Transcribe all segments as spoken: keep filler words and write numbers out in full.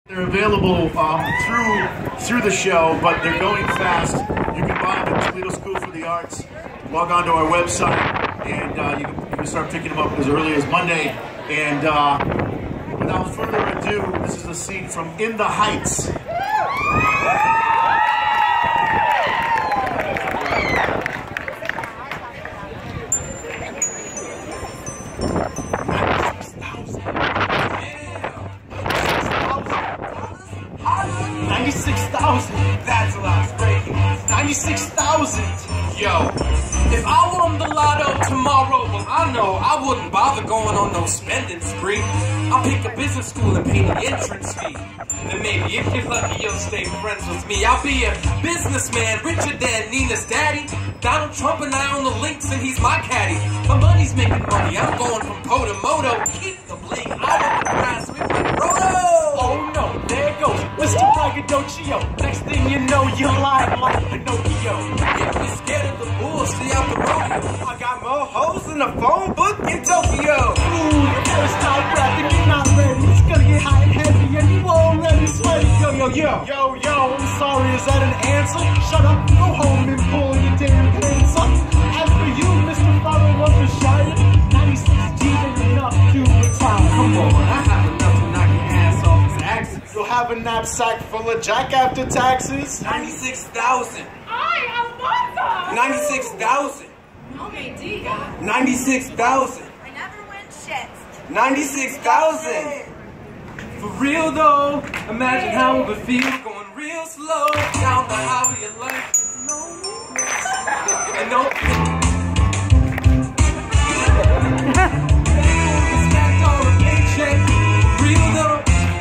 They're available um, through through the show, but they're going fast. You can buy them at Toledo School for the Arts. Log on to our website, and uh, you, can, you can start picking them up as early as Monday. And uh, without further ado, this is a scene from In the Heights. ninety-six thousand, that's a lot of breaking. ninety-six thousand! Yo, if I won the lotto tomorrow, well, I know I wouldn't bother going on no spending spree. I'll pick a business school and pay the entrance fee. Then maybe if you're lucky, you'll stay friends with me. I'll be a businessman, richer than Nina's daddy. Donald Trump and I own the links and he's my caddy. My money's making money, I'm going from po to moto. Keep the bling, I want the grass with my roto! Oh no, there it goes, Mister Braggadocio. Next thing you know, you're lying like Pinocchio. If you're scared of the bull, stay out the rodeo. I got more hoes in the phone book in Tokyo. Ooh, you better stop rapping, you're not ready. It's gonna get hot and heavy and you already sweaty. Yo, yo, yo. Yo, yo, I'm sorry, is that an answer? Shut up, go home and pull your damn pants up. As for you, Mister Follow of the Shire, ninety-six G's ain't enough to retire. Come on, I have enough to knock your ass off taxes. You'll have a knapsack full of jack after taxes. ninety-six thousand. I am mother. ninety-six thousand. No me diga. ninety-six thousand. I never win shit. ninety-six thousand. For real though, imagine how it would feel going real slow down the highway of life. And no respect or a paycheck. Real though.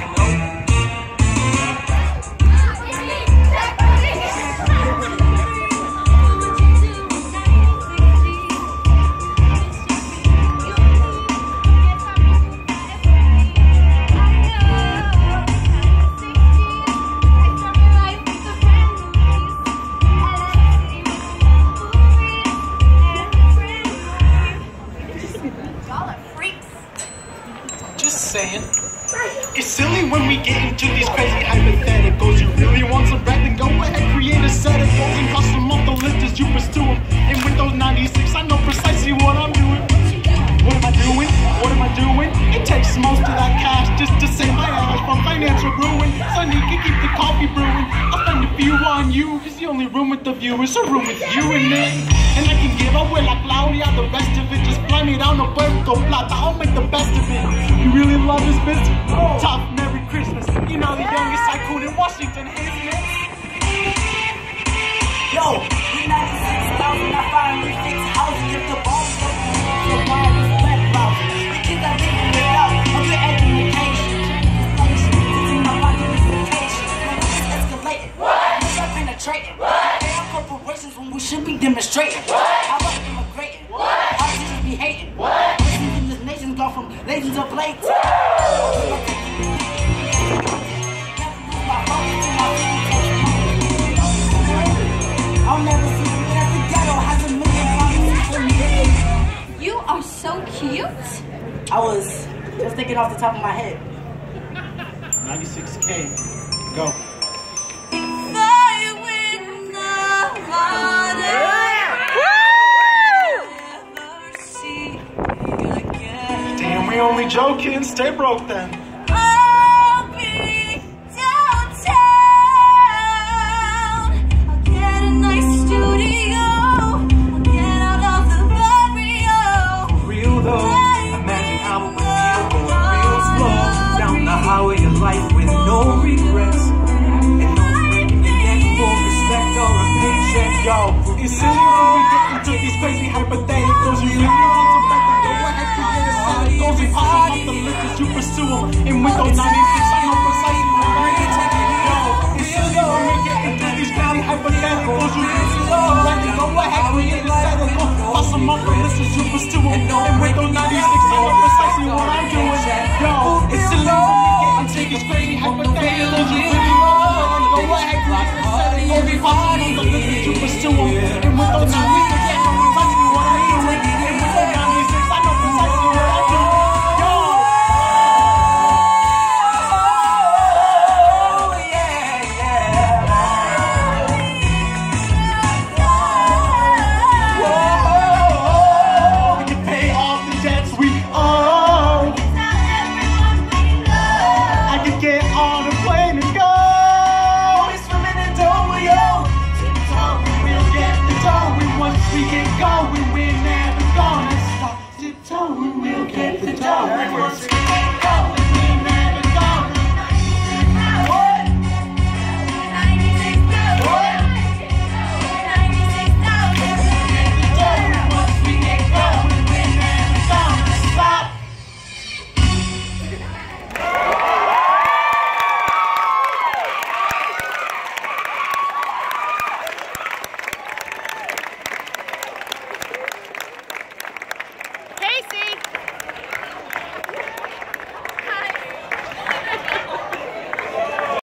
Saying. It's silly when we get into these crazy hypotheticals. You really want some bread, then go ahead, create a set of goals and cross them off the list as you pursue them. And with those ninety-six, I know precisely what I'm doing. What am I doing? What am I doing? It takes most of that cash just to save my ass from financial ruin. Sonny can keep the coffee brewing. I'll spend a few on you, cause the only room with the view is a room with you and me. And I can give away like Claudia, the rest of it just blame it on the Puerto Plata. I'll make the best of it. You really love this bitch? Oh. Tough Merry Christmas. You know the youngest tycoon in Washington, isn't it? Yo, with ninety-six thousand, I finally fix housing. If the boss don't the wireless web browser. The kids are living without a good education. This my pocket is vacation. It's escalating. We're penetrating. They are corporations when we should be demonstrating. How about immigrating? How teachers be hating? Listen, this nation's gone from legends of late. I'll never see you as the ghetto has a million problems. You are so cute. I was just thinking off the top of my head. ninety-six K. Go. Damn, we only joking. Stay broke then. Highway of life with no regrets and no breaking your neck for respect or a paycheck. Yo, it's silly when we get into these crazy hypotheticals. You really want to bet the go ahead, create a set of goals and cross them off the list as you pursue them. And with those ninety-six, I know precisely what I'm taking. Yo, it's silly when we get into these crazy hypotheticals. You really want to bet the go ahead, create a set of goals, cross them off the list as you pursue them. And with those ninety-six, I know precisely what I'm doing. Yo, it's silly. Take this crazy hypotheticals, you really want to go ahead, create a set of goals, and cross them off the list as you pursue them. And with those ninety-six,